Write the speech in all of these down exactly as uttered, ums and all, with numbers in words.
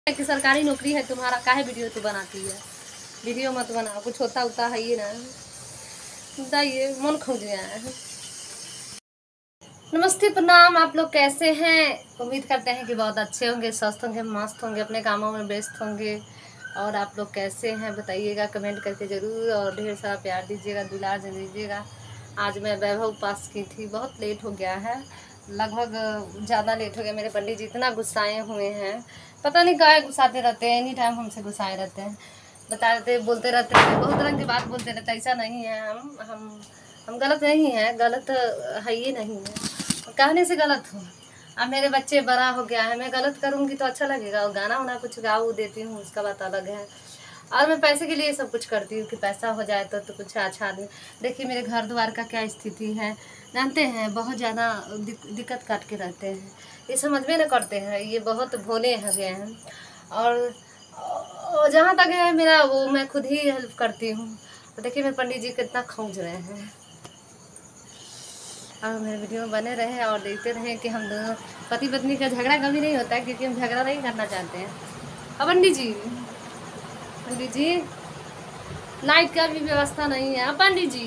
कि सरकारी नौकरी है तुम्हारा, काहे वीडियो तो बनाती है। वीडियो मत बनाओ, कुछ होता होता है ये ना बताइए, मन खोज गया है। नमस्ते, प्रणाम। आप लोग कैसे हैं? उम्मीद करते हैं कि बहुत अच्छे होंगे, स्वस्थ होंगे, मस्त होंगे, अपने कामों में व्यस्त होंगे। और आप लोग कैसे हैं बताइएगा कमेंट करके ज़रूर, और ढेर सारा प्यार दीजिएगा, दुलार दीजिएगा। आज मैं वैभव पास की थी, बहुत लेट हो गया है, लगभग ज़्यादा लेट हो गया। मेरे पंडित जी इतना गुस्साए हुए हैं, पता नहीं काहे गुस्साते रहते हैं, एनी टाइम हमसे गुस्साए रहते हैं, बता रहते बोलते रहते हैं, बहुत रंग की बात बोलते रहते हैं। ऐसा नहीं है, हम हम हम गलत नहीं है, गलत है ये नहीं है, कहने से गलत हो। अब मेरे बच्चे बड़ा हो गया है, मैं गलत करूँगी तो अच्छा लगेगा, और गाना वाना कुछ गाऊ देती हूँ उसका बात अलग है। और मैं पैसे के लिए सब कुछ करती हूँ कि पैसा हो जाए तो, तो कुछ अच्छा आदमी। देखिए मेरे घर द्वार का क्या स्थिति है जानते हैं, बहुत ज़्यादा दिक्कत काट के रहते हैं, ये समझ में न करते हैं, ये बहुत भोले हो गए हैं। और जहाँ तक है मेरा वो मैं खुद ही हेल्प करती हूँ। तो देखिए मेरे पंडित जी कितना खोज रहे हैं। और मेरे वीडियो में बने रहें और देखते रहें कि हम दोनों पति पत्नी का झगड़ा कभी नहीं होता है, क्योंकि हम झगड़ा नहीं करना चाहते हैं। अब पंडित जी पंडित जी लाइट का भी व्यवस्था नहीं है। पंडित जी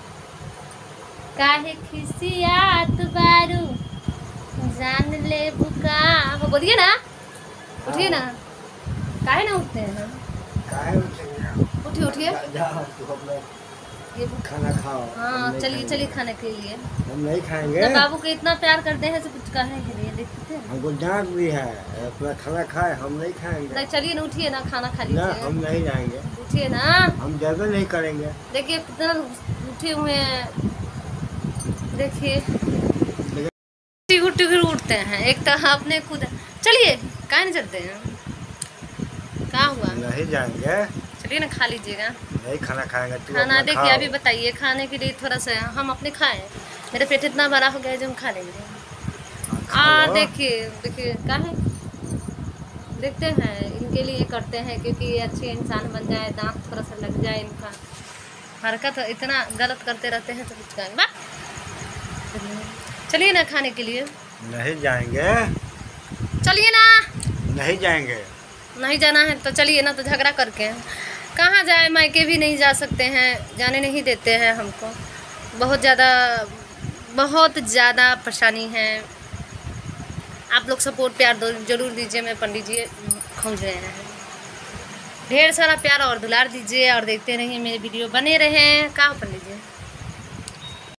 काहे खिसियात बारू जान ले बुका, वो बोलिए ना, उठिए ना, काहे ना उठते हैं? काहे उठेंगे? उठिए उठिए, ये खाना खाओ। हाँ चलिए चलिए खाने के लिए। हम नहीं खाएंगे। तो बाबू को इतना प्यार करते हैं तो कुछ कहने के लिए देखते हैं। हमको डांट भी है, अपना खाना खाए, हम नहीं खाएंगे। चलिए ना उठिए ना, खाना खा लीजिए। ना हम नहीं जाएंगे, उठिए ना, हम जल्द नहीं करेंगे। देखिए कितना उठे हुए हैं, देखिए टिकुर टिकुर उठते हैं। एक तो आपने खुद, चलिए कहाँ नहीं चलते हैं, कहाँ हुआ? नहीं जाएंगे, चलिए ना खा लीजिएगा। नहीं खाना खाएंगे। खाना देखिए अभी बताइए, खाने के लिए थोड़ा सा हम अपने खाएं, मेरे पेट इतना बड़ा हो गया है जो हम खा लेंगे। आ देखिए देखिए काहे देखते हैं, इनके लिए करते हैं क्योंकि ये अच्छे इंसान बन जाए, दांत थोड़ा सा लग जाए इनका। हरकत इतना गलत करते रहते हैं तो कुछ कहेंगे। चलिए ना खाने के लिए। नहीं जाएंगे, चलिए ना। नहीं जाएंगे, नहीं जाना है तो चलिए ना, तो झगड़ा करके कहाँ जाए, मायके भी नहीं जा सकते हैं, जाने नहीं देते हैं हमको, बहुत ज़्यादा बहुत ज़्यादा परेशानी है। आप लोग सपोर्ट प्यार जरूर दीजिए, मैं पंडित जी खोज रहे हैं, ढेर सारा प्यार और दुलार दीजिए, और देखते रहिए मेरे वीडियो बने रहें। कहाँ पंडित जी?